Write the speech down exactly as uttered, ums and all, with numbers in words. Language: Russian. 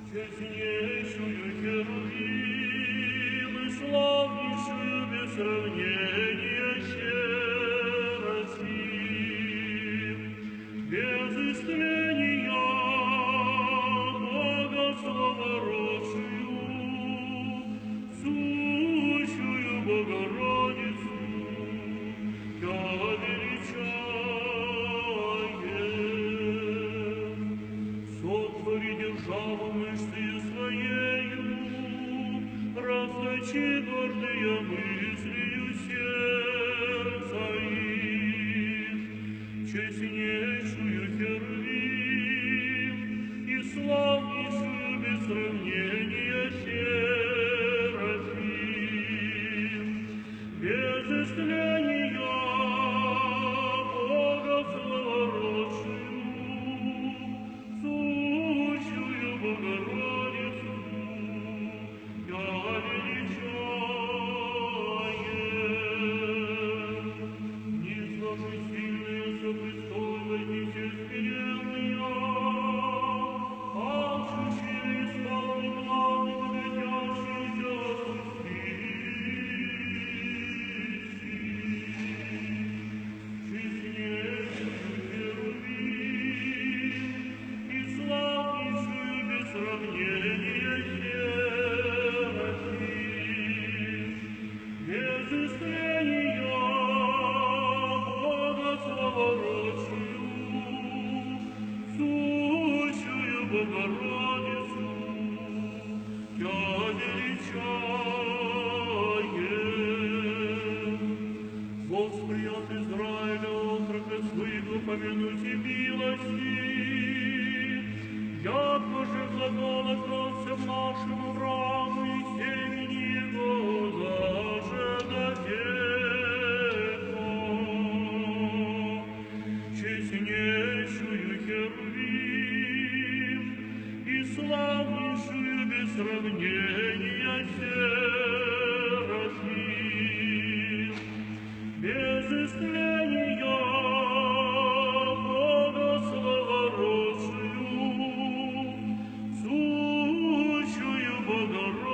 честнейшую Херувим и славнейшую без сравнения Серафим, без истления Бога словородшую, сущую Богородицу, я величаю. Сотвори державу мышцею своею, разлочи гордые мыслью сердца их, честнейшую Херувим и славнейшую без сравнения Серафим, без истления Бога словородшую, сущую Богородицу, я величаю. Низложи сильные со престола, низя смиренные, алчущие и славы главы, глядящиеся опустись. Честнейшую Херувим и славнейшую без сравнения Серафим, без истления Бога словородшую, сущую Богородицу, я величаю. Восприят Израиля, отрока своего, помянуйте милости, яко же глаголосом нашему Аврааму и семени его зажедовеко. Честнейшую Херувим и славнейшую без сравнения Серафим, без истления Бога словородшую, сущую Богородицу,